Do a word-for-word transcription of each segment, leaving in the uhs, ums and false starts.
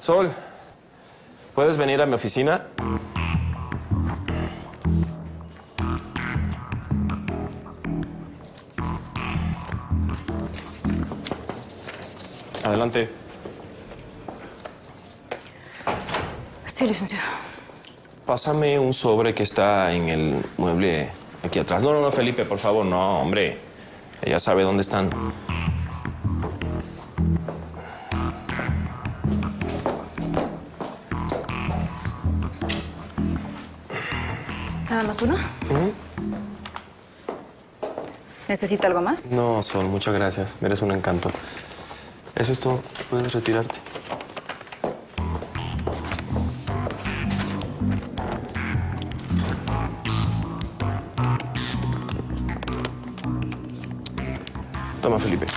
Sol, ¿puedes venir a mi oficina? Adelante. Sí, licenciado. Pásame un sobre que está en el mueble aquí atrás. No, no, no, Felipe, por favor, no, hombre. Ella sabe dónde están. ¿Nada más uno? ¿Mm? ¿Necesita algo más? No, Sol, muchas gracias. Eres un encanto. Eso es todo. Puedes retirarte. Toma, Felipe.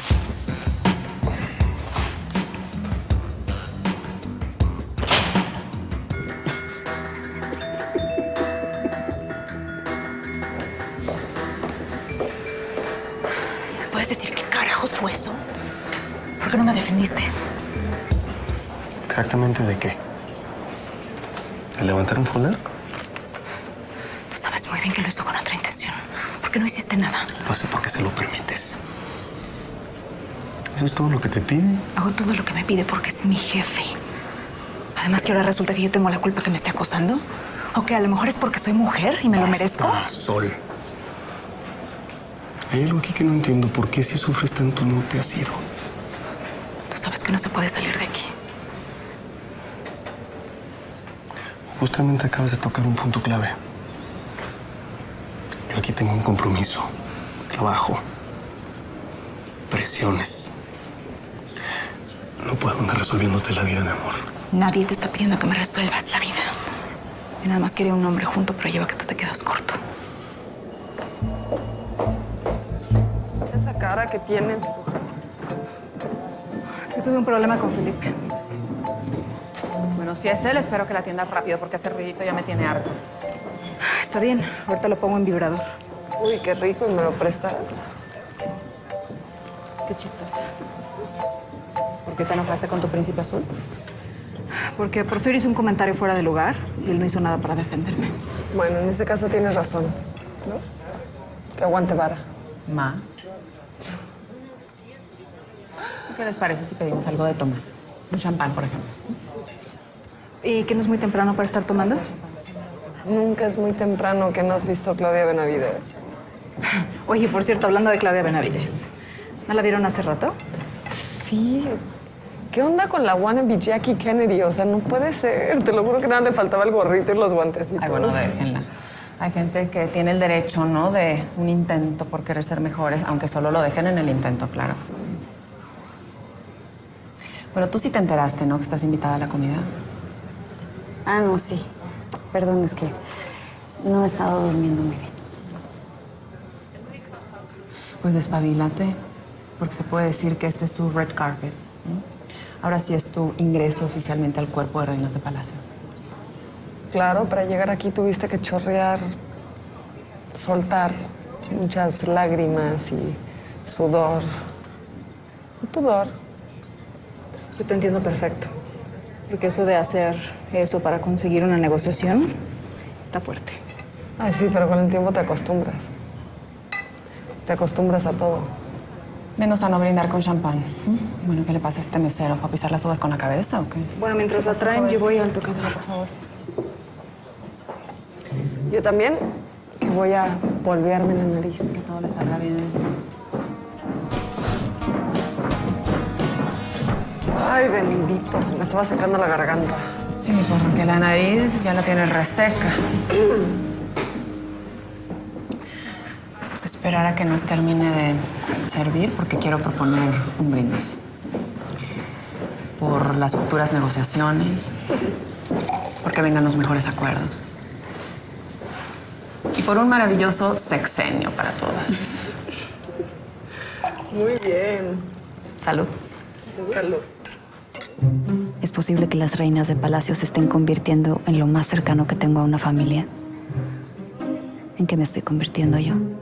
¿Puedes decir qué carajos fue eso? ¿Por qué no me defendiste? ¿Exactamente de qué? ¿De levantar un folder? Tú sabes muy bien que lo hizo con otra intención. ¿Por qué no hiciste nada? Lo sé porque se lo permites. ¿Eso es todo lo que te pide? Hago todo lo que me pide porque es mi jefe. Además que ahora resulta que yo tengo la culpa que me esté acosando. O que a lo mejor es porque soy mujer y me lo merezco. Ah, Sol. Hay algo aquí que no entiendo. ¿Por qué si sufres tanto no te has ido? Tú sabes que no se puede salir de aquí. Justamente acabas de tocar un punto clave. Yo aquí tengo un compromiso, trabajo, presiones. No puedo andar resolviéndote la vida, mi amor. Nadie te está pidiendo que me resuelvas la vida. Y nada más quería un hombre junto, pero lleva que tú te quedas corto. Esa cara que tienes. Es que tuve un problema con Felipe. Bueno, si es él, espero que la atiendas rápido porque ese ruidito ya me tiene harto. Está bien, ahorita lo pongo en vibrador. Uy, qué rico, ¿y me lo prestas? Qué chistoso. ¿Por qué te enojaste con tu príncipe azul? Porque Porfirio hizo un comentario fuera de lugar y él no hizo nada para defenderme. Bueno, en ese caso tienes razón, ¿no? Que aguante vara. ¿Más? ¿Qué les parece si pedimos algo de tomar? Un champán, por ejemplo. ¿Y que no es muy temprano para estar tomando? Nunca es muy temprano que no has visto a Claudia Benavides. Oye, por cierto, hablando de Claudia Benavides, ¿no la vieron hace rato? Sí. ¿Qué onda con la wannabe Jackie Kennedy? O sea, no puede ser. Te lo juro que nada le faltaba el gorrito y los guantecitos. Ay, bueno, déjenla. Hay gente que tiene el derecho, ¿no?, de un intento por querer ser mejores, aunque solo lo dejen en el intento, claro. Bueno, tú sí te enteraste, ¿no?, que estás invitada a la comida. Ah, no, sí. Perdón, es que no he estado durmiendo muy bien. Pues despabilate, porque se puede decir que este es tu red carpet, ¿no? Ahora sí es tu ingreso oficialmente al cuerpo de reinas de palacio. Claro, para llegar aquí tuviste que chorrear, soltar muchas lágrimas y sudor y pudor. Yo te entiendo perfecto. Porque eso de hacer eso para conseguir una negociación está fuerte. Ay, sí, pero con el tiempo te acostumbras. Te acostumbras a todo. Menos a no brindar con champán. ¿Mm? Bueno, ¿qué le pasa a este mesero? ¿Va a pisar las uvas con la cabeza o qué? Bueno, mientras la traen, yo voy al tocador, por favor. Yo también, que voy a volverme la nariz. Que todo le salga bien. Ay, bendito, se me estaba secando la garganta. Sí, porque la nariz ya la tiene reseca. Pues esperar a que nos termine de servir porque quiero proponer un brindis. Por las futuras negociaciones, porque vengan los mejores acuerdos. Y por un maravilloso sexenio para todas. Muy bien. Salud. Salud. ¿Es posible que las reinas de palacio se estén convirtiendo en lo más cercano que tengo a una familia? ¿En qué me estoy convirtiendo yo?